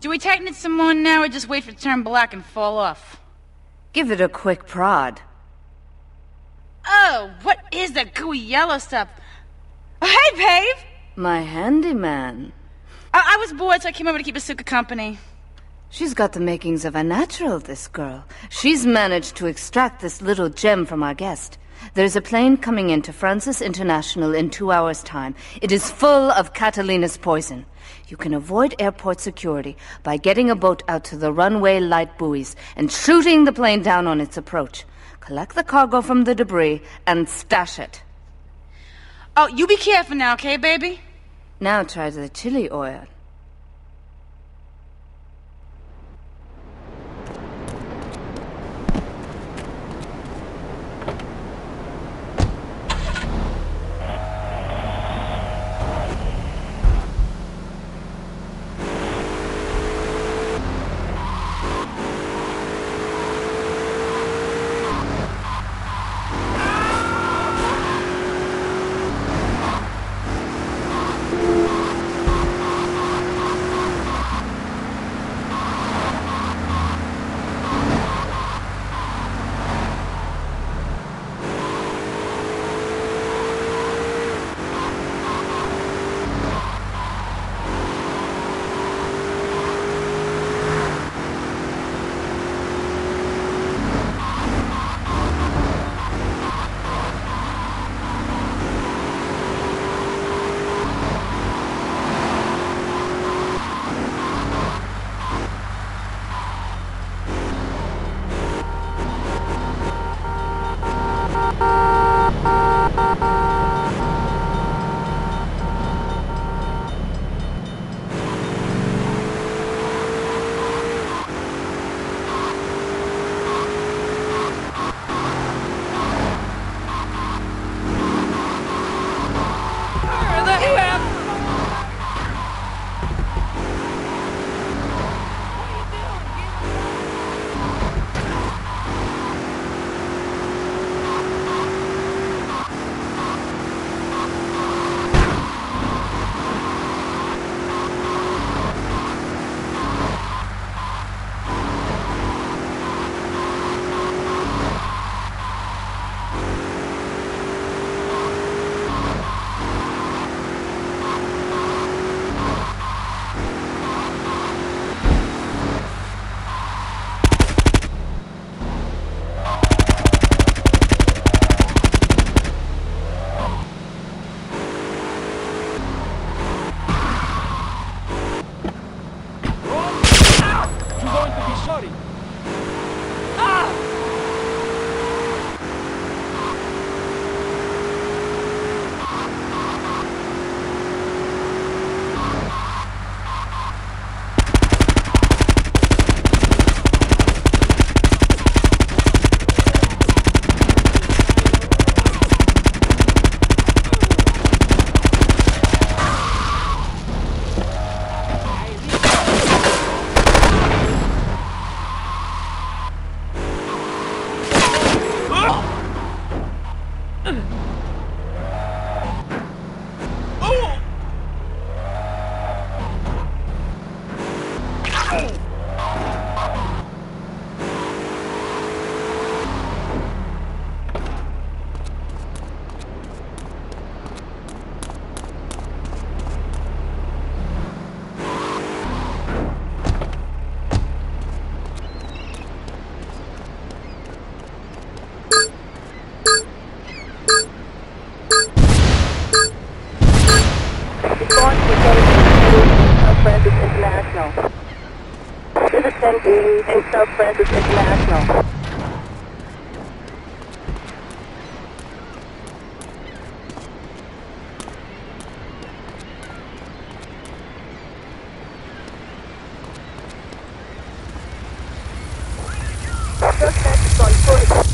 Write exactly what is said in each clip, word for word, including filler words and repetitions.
Do we tighten it some more now, or just wait for it to turn black and fall off? Give it a quick prod. Oh, what is that gooey yellow stuff? Oh, hey, Pave! My handyman. I, I was bored, so I came over to keep Asuka company. She's got the makings of a natural, this girl. She's managed to extract this little gem from our guest. There's a plane coming into Francis International in two hours' time. It is full of Catalina's poison. You can avoid airport security by getting a boat out to the runway light buoys and shooting the plane down on its approach. Collect the cargo from the debris and stash it. Oh, you be careful now, okay, baby? Now try the chili oil. In South Francis International. Suspect is on foot.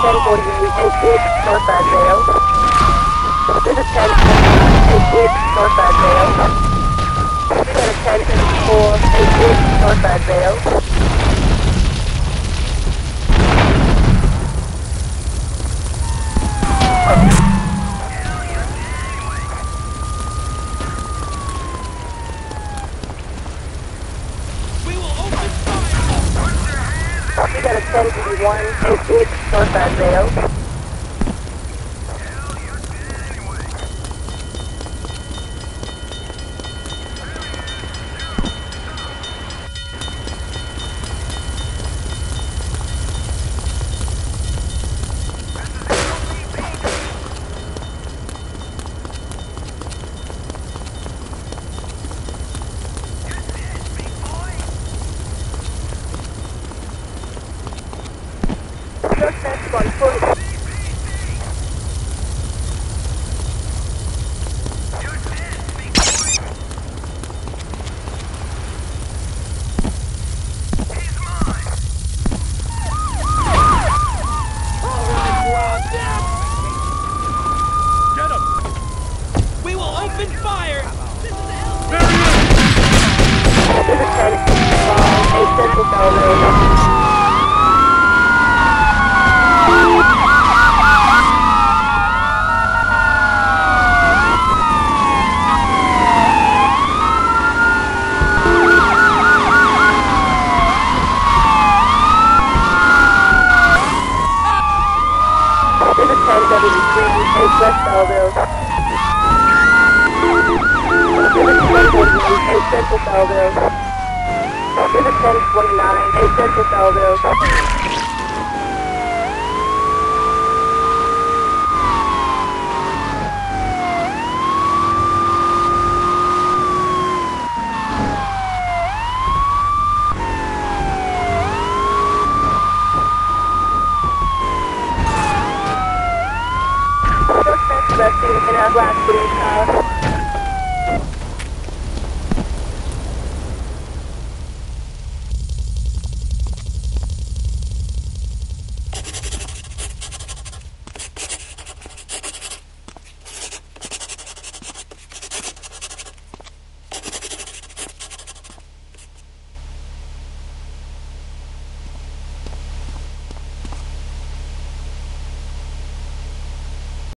ten forty-eight and six Northside Vale. This is ten forty-nine and six Northside Vale. We got a ten fifty-four and six Northside Vale. We got a ten fifty-one and six Northside Vale. Suspect on foot. Get him! We will open fire! This is ten fifty-five and Central Vale. This is ten seventy-three and West Belleville. This is ten forty-eight and Central Belleville. This is ten twenty-nine and Central Belleville. Suspect resting in our glass police car.